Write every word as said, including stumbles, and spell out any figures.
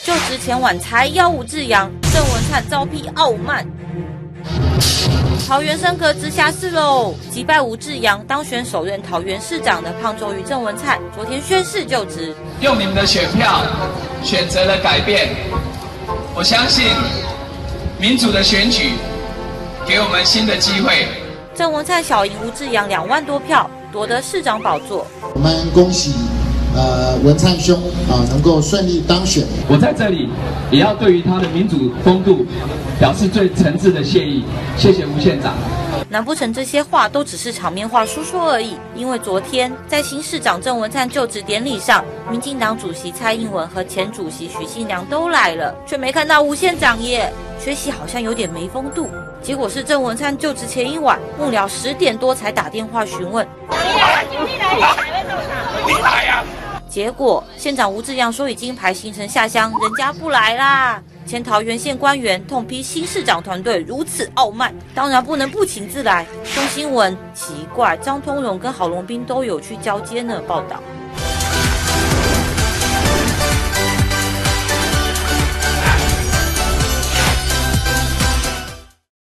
就职前晚才邀吴志阳，郑文灿遭批傲慢。桃园升格直辖市喽！击败吴志阳当选首任桃园市长的胖周瑜郑文灿，昨天宣誓就职， 用你们的选票选择了改变。我相信民主的选举给我们新的机会。 郑文灿小赢吴志阳两万多票，夺得市长宝座。 我们恭喜呃文灿兄啊能够顺利当选。 我在这里也要对于他的民主风度表示最诚挚的谢意，谢谢吴县长。 难不成这些话都只是场面话说说而已？因为昨天在新市长郑文灿就职典礼上，民进党主席蔡英文和前主席许信良都来了，却没看到吴县长耶。学习好像有点没风度。结果是郑文灿就职前一晚，幕僚十点多才打电话询问。结果县长吴志阳说已经排行程下乡，人家不来啦。前桃园县官员痛批新市长团队如此傲慢，当然不能不请自来。中新闻奇怪，张通荣跟郝龙斌都有去交接呢。报道。